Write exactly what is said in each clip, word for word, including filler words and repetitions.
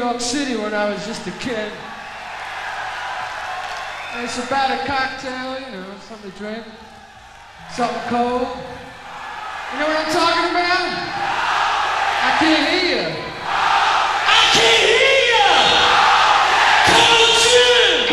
York City when I was just a kid. And it's about a cocktail, you know, something to drink, something cold. You know what I'm talking about? I can't hear you. I can't hear you! Cold shit!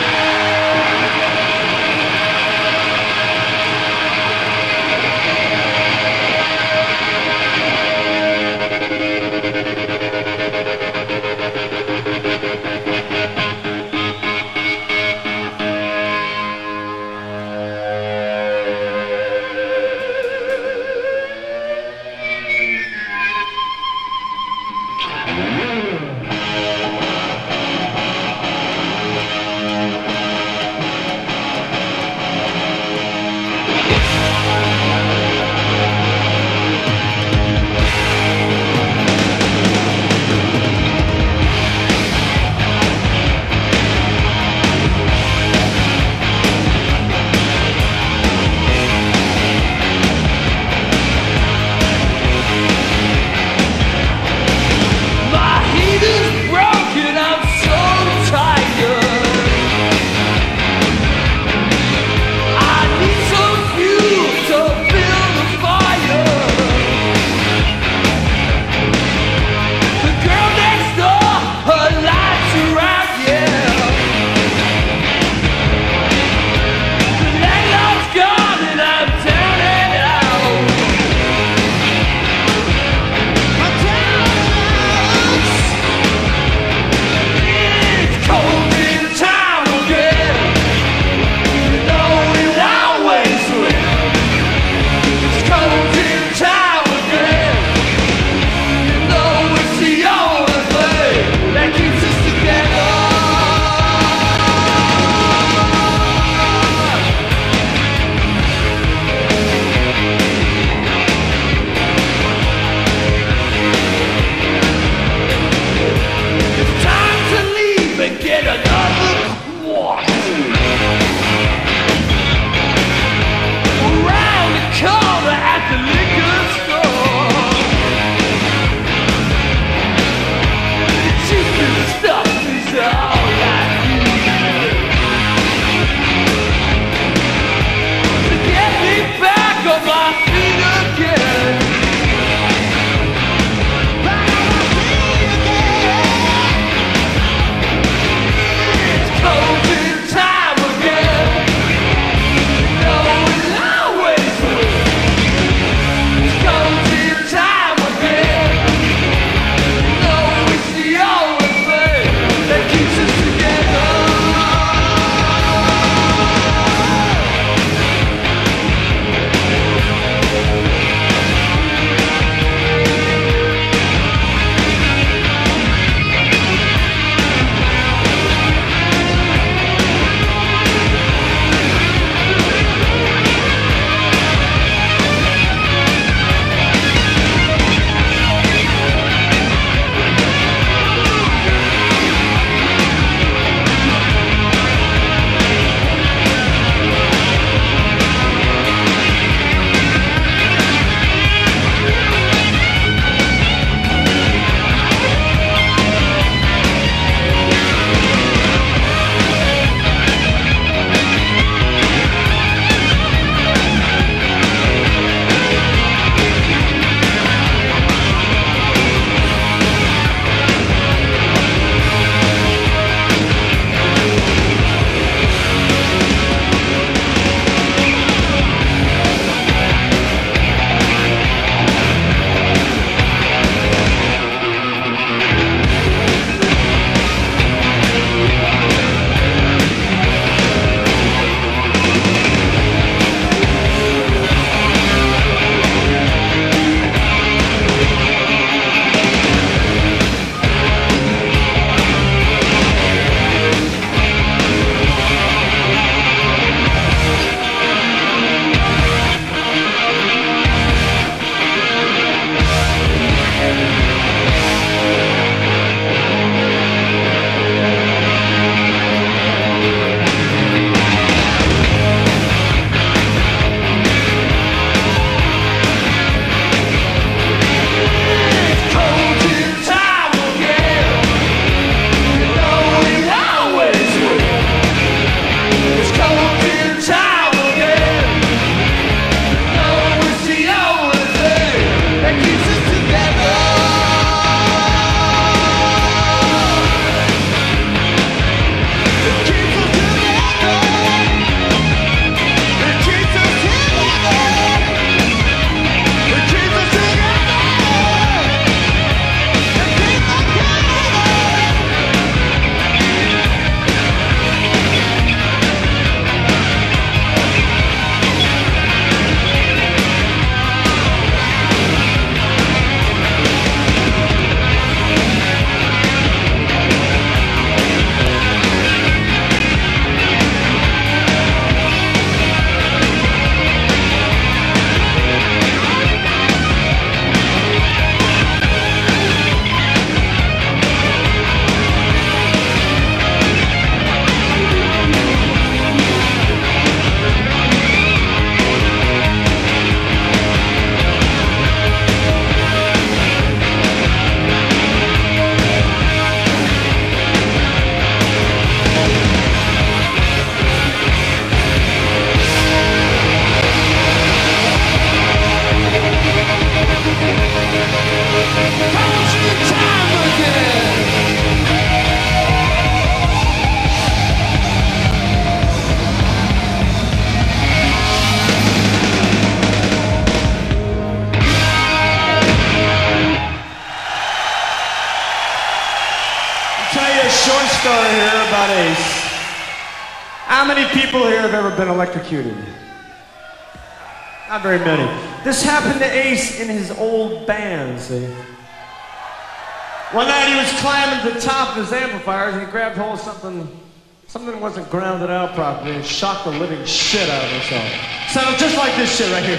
story here about Ace. How many people here have ever been electrocuted? Not very many. This happened to Ace in his old band, see? One night he was climbing to the top of his amplifiers and he grabbed hold of something, something that wasn't grounded out properly and shocked the living shit out of himself. Sounded just like this shit right here.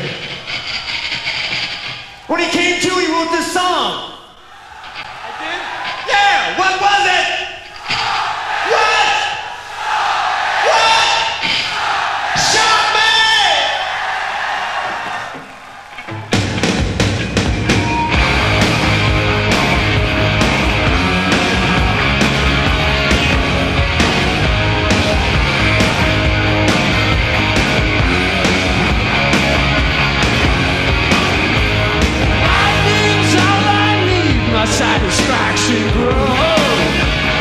When he came to, he wrote this song. I did? Yeah, what was it? What? What? Shock me! Satisfaction grows.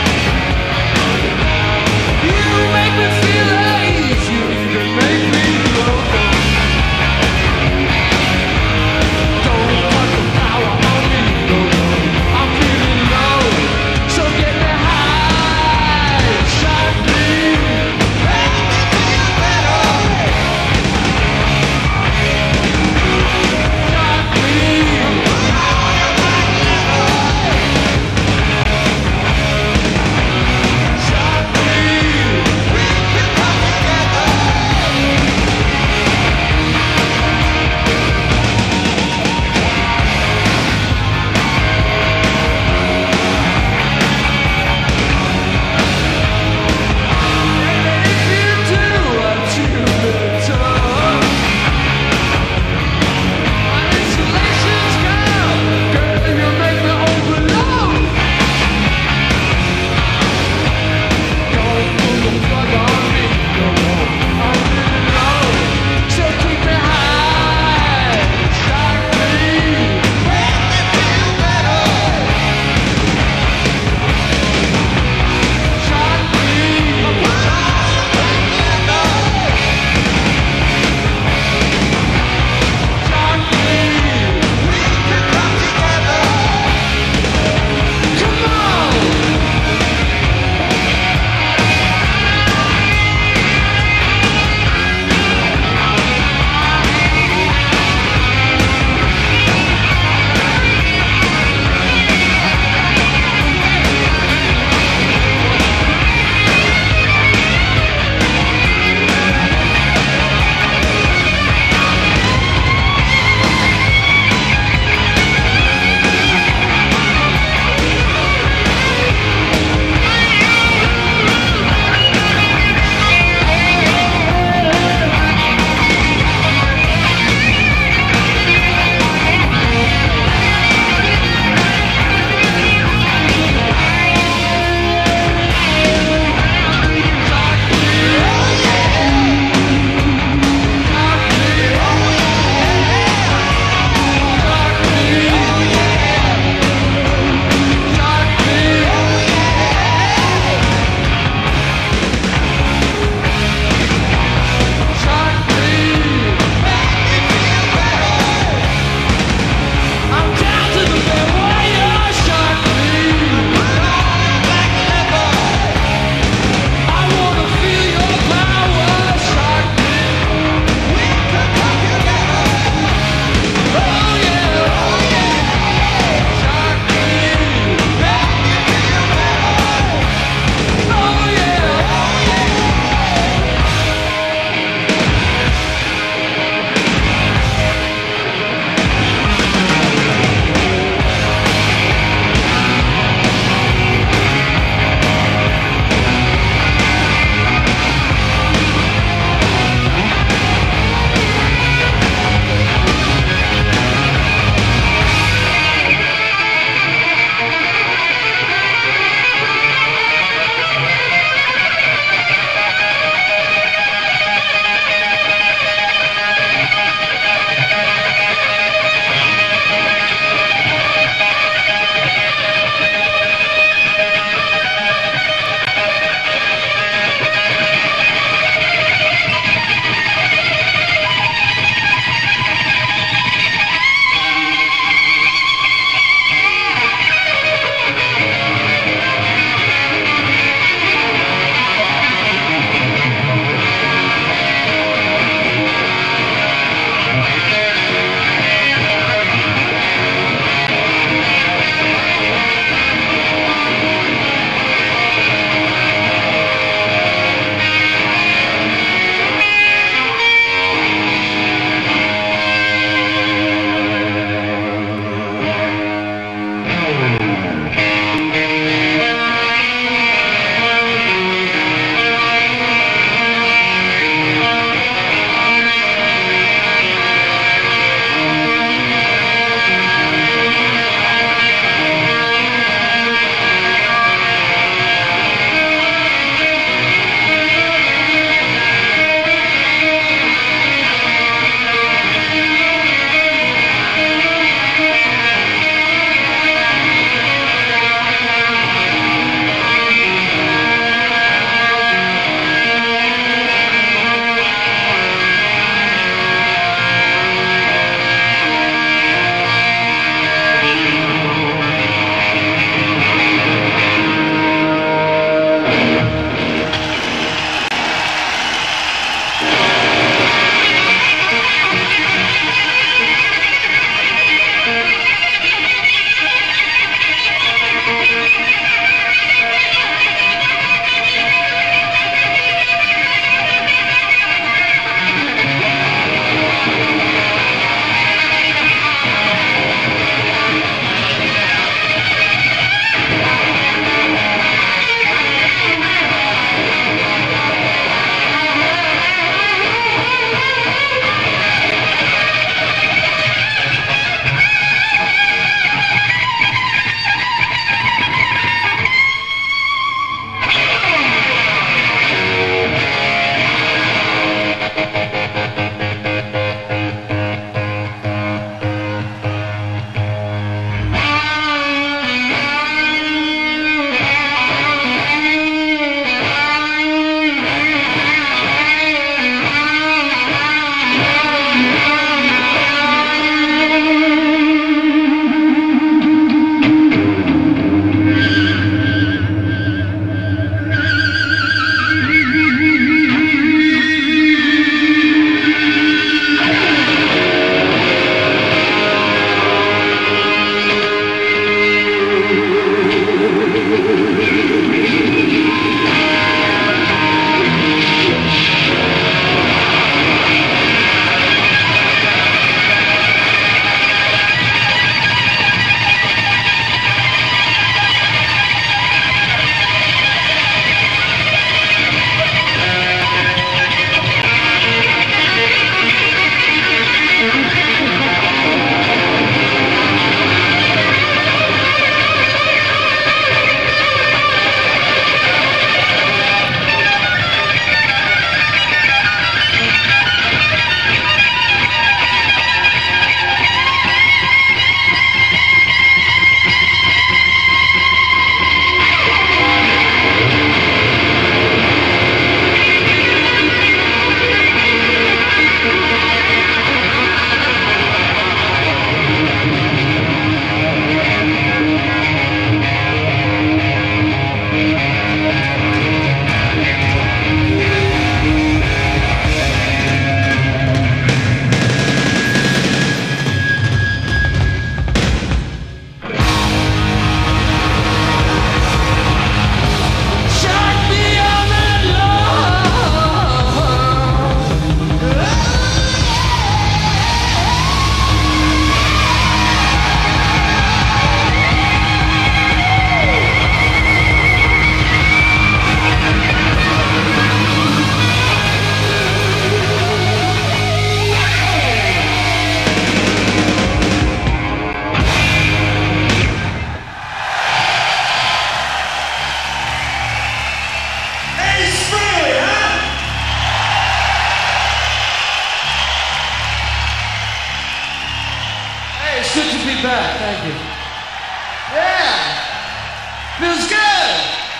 back. Thank you. Yeah. Feels good.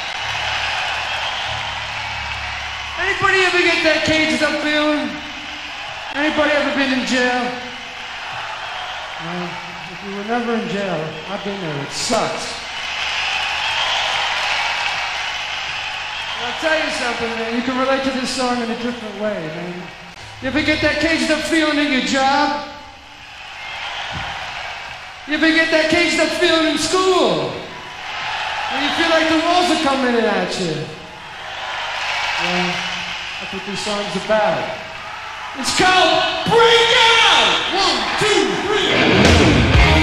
Anybody ever get that caged up feeling? Anybody ever been in jail? Well, if you were never in jail, I've been there. It sucks. Well, I'll tell you something, man. You can relate to this song in a different way, man. You ever get that caged up feeling in your job? You ever get that caged up feeling in school? When you feel like the walls are coming in at you? Well, that's what this song's about. It's called Break Out! One, two, three.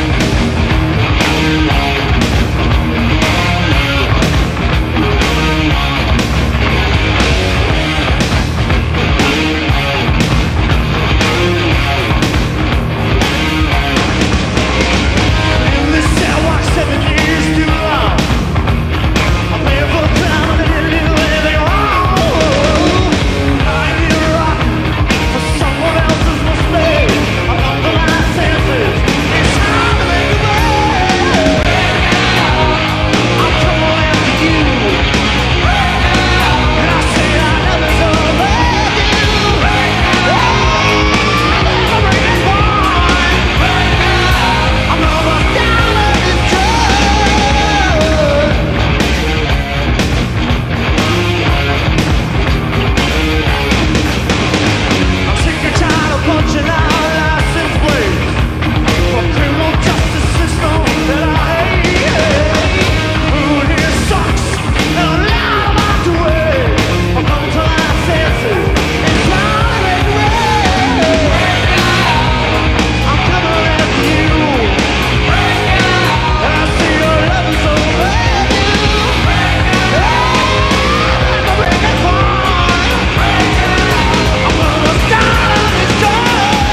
Seven years too long. I'm never down and didn't do anything wrong. I did rock for someone else's mistake. I'm not the my senses. It's time to make a break. I'm coming after you. And I say I never saw love you. I'll never break this one. I'm almost down on this train. I'm sick and tired of punching out license plates for criminal justice system that I hate. Who here sucks and a lot about the way I'm coming to my senses and trying to make way. I'm coming after you. And I see your love is so bad. I'm gonna break this one. I'm gonna start this joy.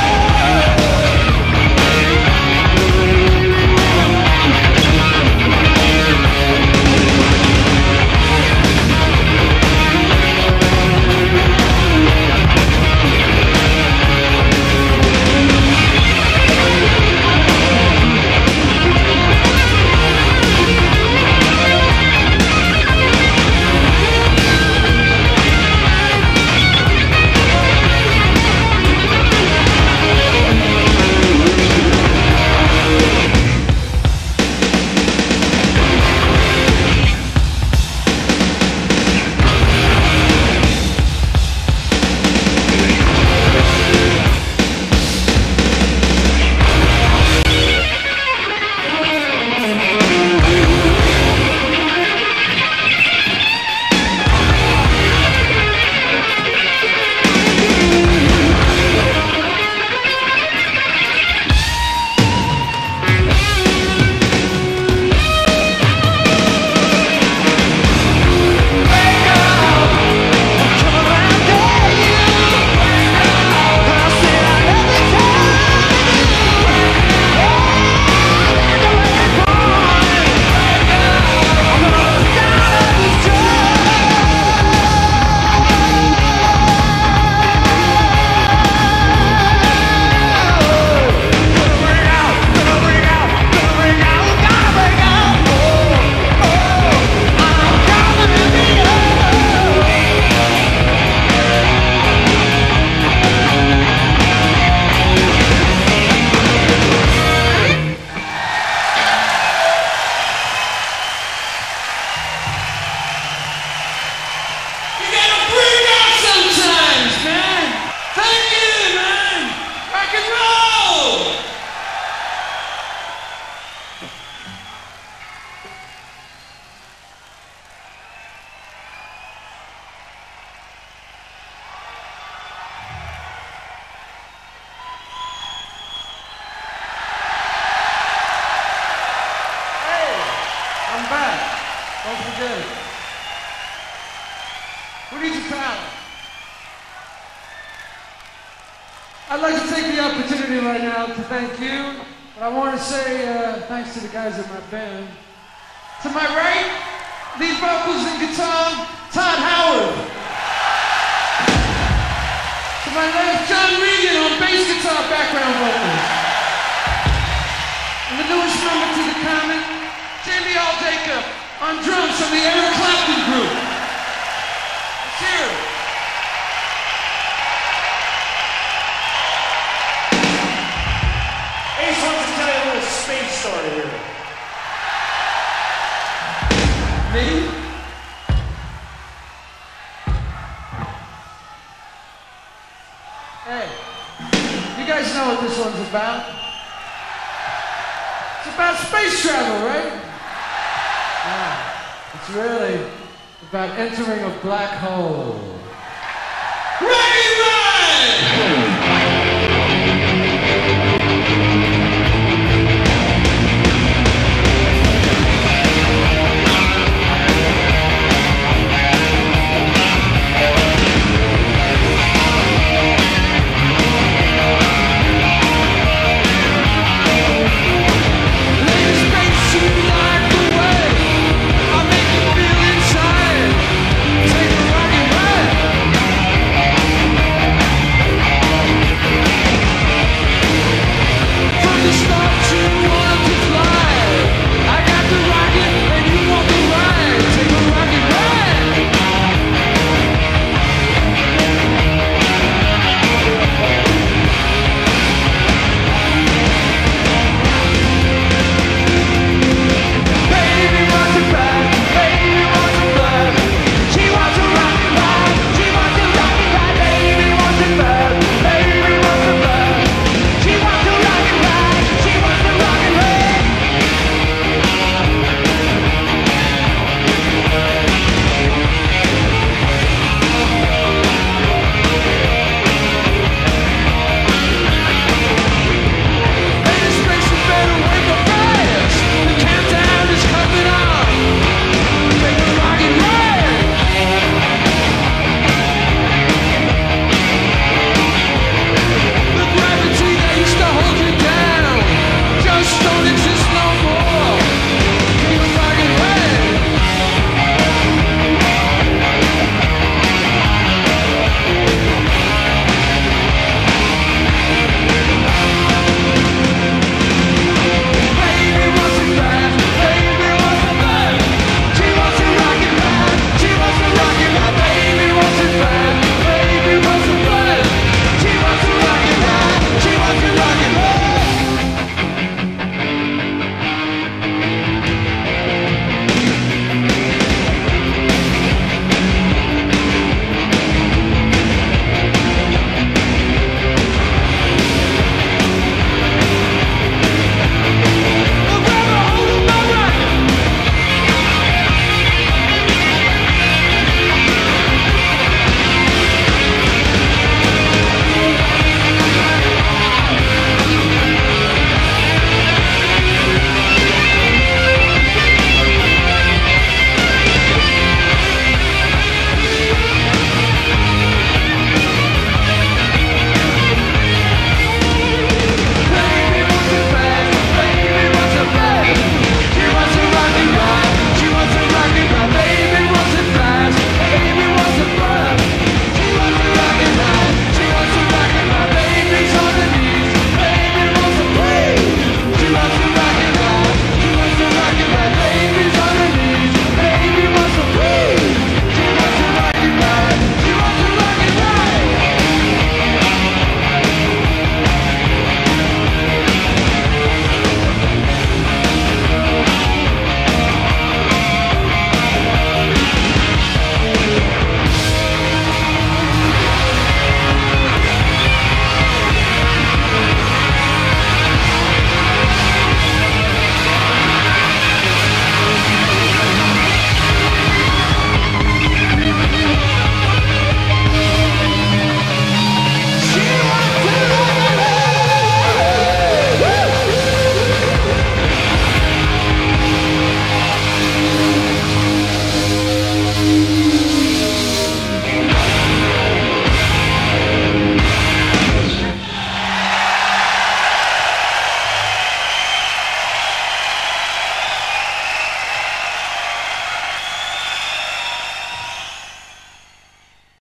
I'd like to take the opportunity right now to thank you, but I want to say uh, thanks to the guys in my band. To my right, lead vocals and guitar, Todd Howard. To my left, John Regan on bass guitar, background vocals. And the newest member to the Comet, Jamie Aldacre on drums from the Eric Clapton Group. Let's hear it. Ace wants to tell you a little space story here. Me? Hey, you guys know what this one's about? It's about space travel, right? Ah, it's really about entering a black hole. Ready, run!